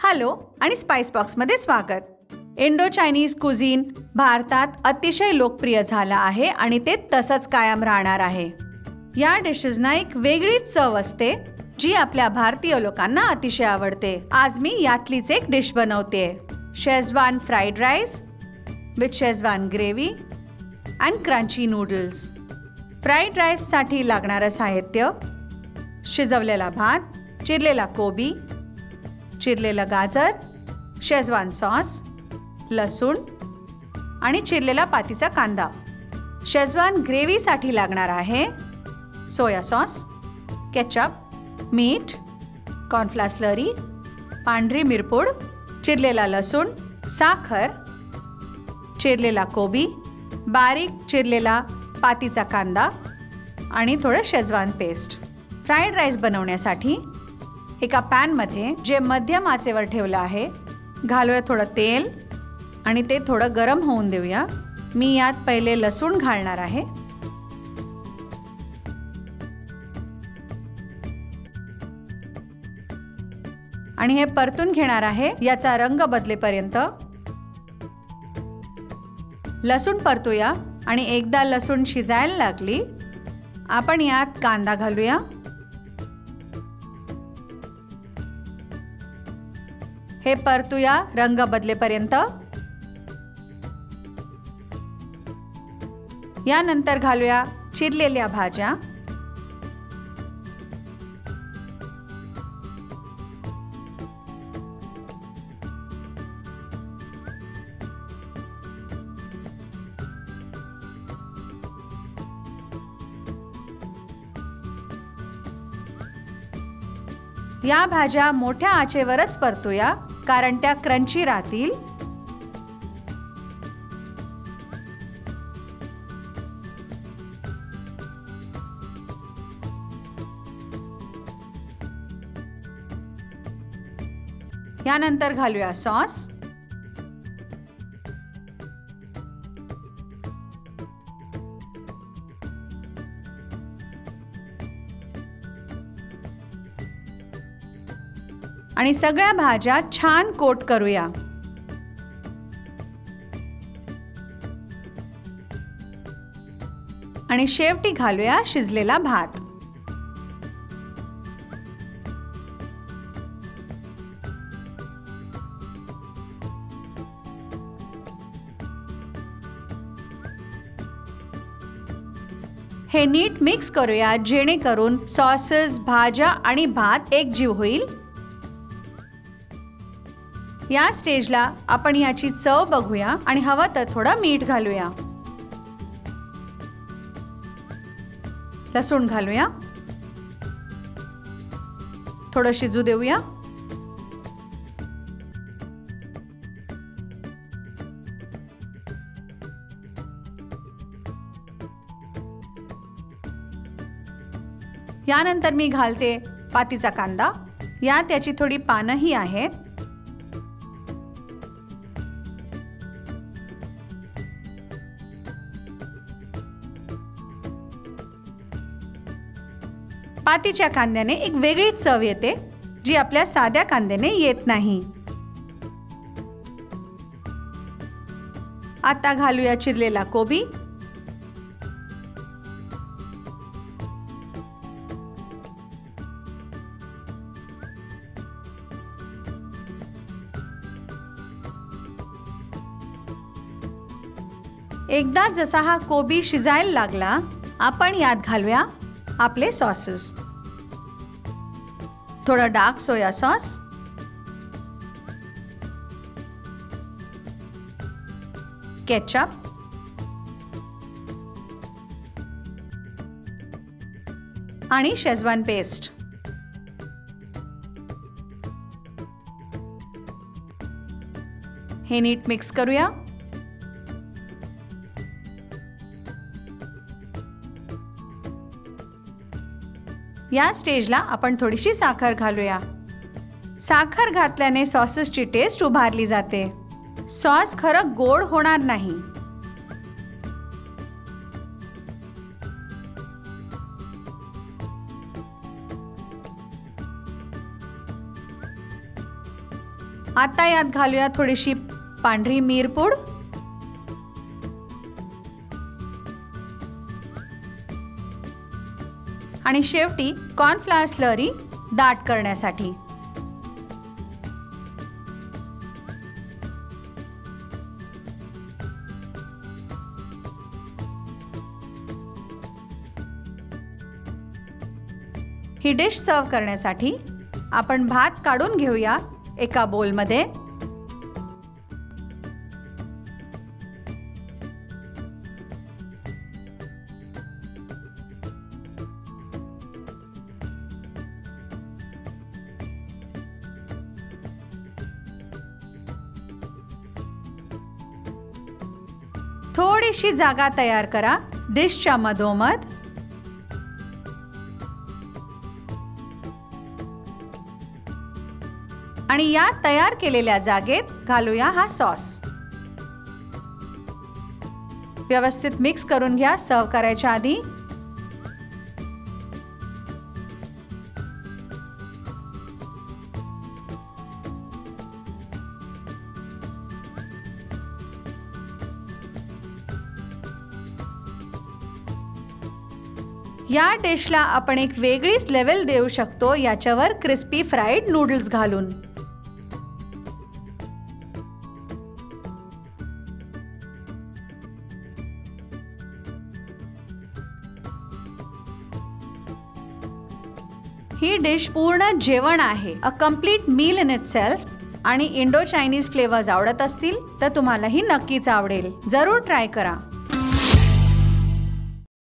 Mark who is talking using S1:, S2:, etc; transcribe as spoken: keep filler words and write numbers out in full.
S1: Hello आणि spice बॉक्समध्ये स्वागत. इंडो चायनीज कुझीन भारतात अतिशय लोकप्रिय झाला आहे आणि ते तसंच कायम राहणार आहे. या डिशेसना एक वेगळीच चव असते जी आपल्या भारतीय लोकांना अतिशय आवडते. आज मी यातलीच एक डिश बनवते. Schezwan fried rice with Schezwan gravy and crunchy noodles. Fried राईससाठी लागणारं साहित्य: शिजवलेला भात, चिरलेला कोबी, चिरलेलं गाजर, शेजवान सॉस, लसूण आणि चिरलेला पातीचा कांदा. शेजवान ग्रेव्हीसाठी लागणार आहे सोया सॉस, केचप, मीठ, कॉर्नफ्लॉवर स्लरी, पांढरी मिरपूड, चिरलेला लसूण, साखर, चिरलेला कोबी, बारीक चिरलेला पातीचा कांदा आणि थोडं शेजवान पेस्ट. फ्राईड राईस बनवण्यासाठी एका पॅनमध्ये जे मध्यम आचेवर ठेवलं आहे घालूया थोडं तेल आणि ते थोडं गरम होऊन देऊया. मी यात पहिले लसूण घालणार आहे. आणि हे परतून घेणार आहे याचा रंग बदलेपर्यंत. लसूण परतूया आणि एकदा लसूण शिजायला लागली आपण यात कांदा घालूया. हे परतूया रंग बदलेपर्यंत. यानंतर घालूया चिरलेल्या भाज्या. या भाज्या मोठ्या आचेवरच परतूया कारण त्या क्रंची राहतील. यानंतर घालूया सॉस. आणि सगळ्या भाज्या छान कोट करूया. आणि शेवटी घालूया शिजलेला भात. हे नीट मिक्स करूया जेणेकरून सॉसेस, भाज्या आणि भात एकजीव होईल. या स्टेजला आपण याची चव बघूया आणि हवं तर थोडं मीठ घालूया. लसूण घालूया. थोडं शिजू देऊया. यानंतर मी घालते पातीचा कांदा. यात याची थोडी पानंही आहेत. पातीच्या कांद्याने एक वेगळीच चव येते जी आपल्या साध्या कांद्याने येत नाही. आता घालूया चिरलेला कोबी. एकदा जसा हा कोबी शिजायला लागला आपण यात घालूया आपले सॉसेस. थोडं डार्क सोया सॉस, केचप, आणि शेजवान पेस्ट. हे नीट मिक्स करूया. या स्टेजला आपण थोडीशी साखर घालूया. साखर घातल्याने सॉसेसची टेस्ट उभारली जाते. सॉस खरं गोड होणार नाही. आता यात घालूया थोडीशी पांढरी मिरपूड, आणि शेवटी कॉर्नफ्लॉवर स्लरी दाट करण्यासाठी. ही डिश सर्व करण्यासाठी आपण भात काढून घेऊया एका बोलमध्ये. थोडीशी जागा तयार करा डिशच्या मधोमध. आणि या तयार केलेल्या जागेत घालूया हा सॉस. व्यवस्थित मिक्स करून घ्या सर्व करायच्या आधी. या डिशला आपण एक वेगळीच लेवल देऊ शकतो याच्यावर क्रिस्पी फ्राईड नूडल्स घालून. ही डिश पूर्ण जेवण आहे, a complete meal in itself. आणि इंडो चायनीज फ्लेवर्स आवडत असतील तर तुम्हाला ही नक्कीच आवडेल. जरूर ट्राय करा.